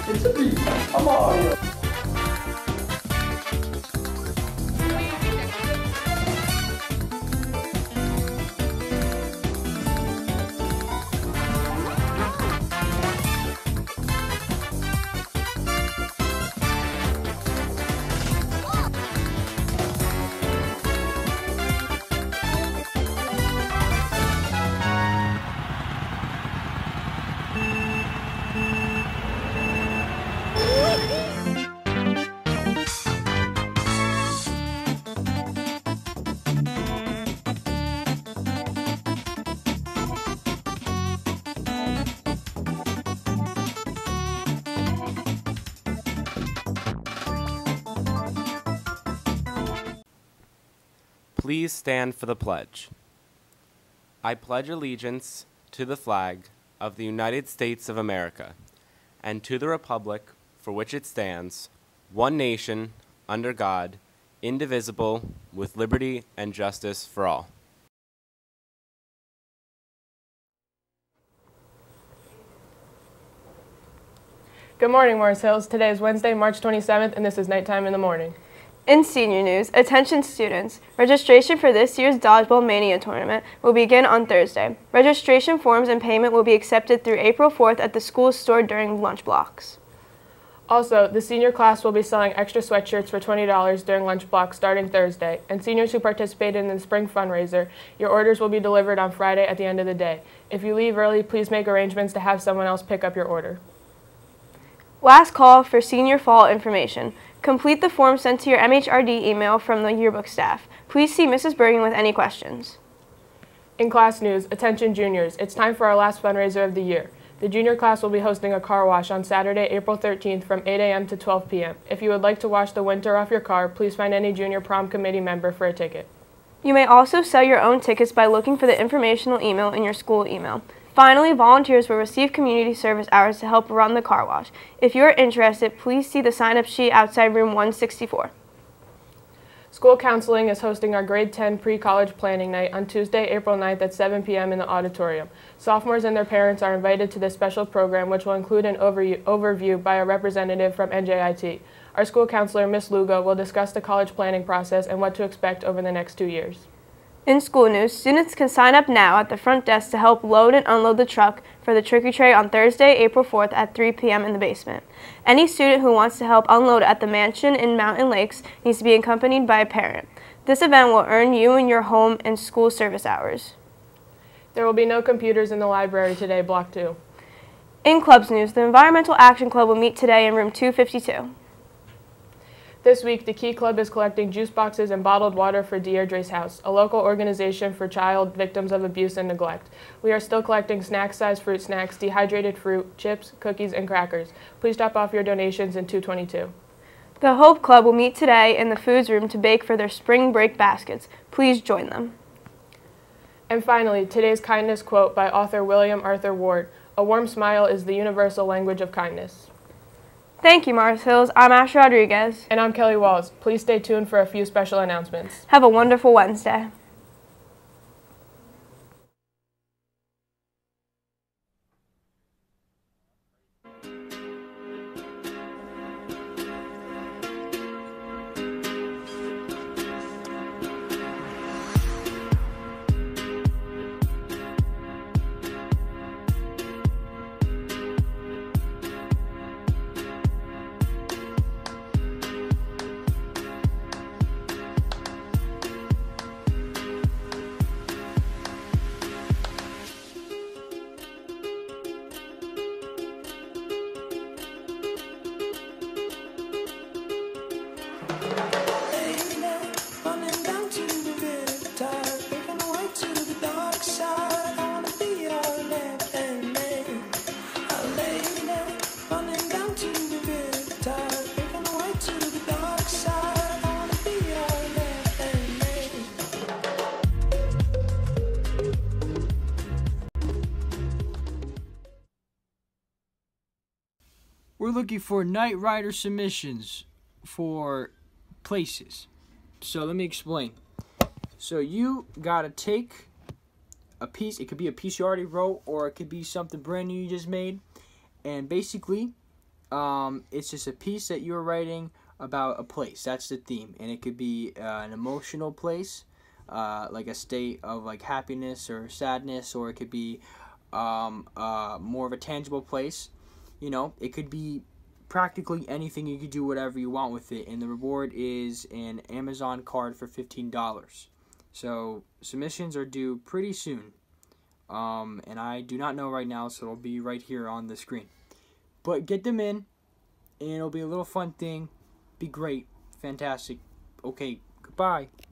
It's a beat. I'm Mario. Please stand for the pledge. I pledge allegiance to the flag of the United States of America and to the republic for which it stands, one nation, under God, indivisible, with liberty and justice for all. Good morning, Morris Hills. Today is Wednesday, March 27th, and this is Nighttime in the Morning. In senior news, attention students, registration for this year's Dodgeball Mania tournament will begin on Thursday. Registration forms and payment will be accepted through April 4th at the school store during lunch blocks. Also, the senior class will be selling extra sweatshirts for $20 during lunch blocks starting Thursday, and seniors who participated in the spring fundraiser, your orders will be delivered on Friday at the end of the day. If you leave early, please make arrangements to have someone else pick up your order. Last call for senior fall information. Complete the form sent to your MHRD email from the yearbook staff. Please see Mrs. Bergen with any questions. In class news, attention juniors, it's time for our last fundraiser of the year. The junior class will be hosting a car wash on Saturday, April 13th from 8 a.m. to 12 p.m. If you would like to wash the winter off your car, please find any junior prom committee member for a ticket. You may also sell your own tickets by looking for the informational email in your school email. Finally, volunteers will receive community service hours to help run the car wash. If you are interested, please see the sign-up sheet outside room 164. School Counseling is hosting our grade 10 pre-college planning night on Tuesday, April 9th at 7 p.m. in the auditorium. Sophomores and their parents are invited to this special program, which will include an overview by a representative from NJIT. Our school counselor, Ms. Lugo, will discuss the college planning process and what to expect over the next 2 years. In school news, students can sign up now at the front desk to help load and unload the truck for the trick or treat on Thursday, April 4th at 3 p.m. in the basement. Any student who wants to help unload at the mansion in Mountain Lakes needs to be accompanied by a parent. This event will earn you and your home and school service hours. There will be no computers in the library today, Block 2. In clubs news, the Environmental Action Club will meet today in room 252. This week, the Key Club is collecting juice boxes and bottled water for Deirdre's House, a local organization for child victims of abuse and neglect. We are still collecting snack-sized fruit snacks, dehydrated fruit, chips, cookies, and crackers. Please drop off your donations in 222. The Hope Club will meet today in the foods room to bake for their spring break baskets. Please join them. And finally, today's kindness quote by author William Arthur Ward. A warm smile is the universal language of kindness. Thank you, Morris Hills. I'm Asher Rodriguez. And I'm Kelly Walls. Please stay tuned for a few special announcements. Have a wonderful Wednesday. We're looking for Knight Rider submissions for places. So let me explain. So you gotta take a piece. It could be a piece you already wrote, or it could be something brand new you just made. And basically, it's just a piece that you're writing about a place. That's the theme, and it could be an emotional place, like a state of like happiness or sadness, or it could be more of a tangible place. You know, it could be practically anything. You could do whatever you want with it, and the reward is an Amazon card for $15. So submissions are due pretty soon, and I do not know right now, so it'll be right here on the screen. But get them in, and it'll be a little fun thing. Be great, fantastic. Okay, goodbye.